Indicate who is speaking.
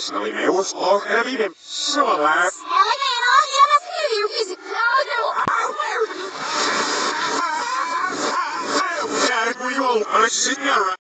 Speaker 1: Snelling mee was ook hebben. Zo laat.
Speaker 2: Snelling mee al helemaal hier is het
Speaker 1: Ja, ik moet je wel. Maar ik zit niet aan.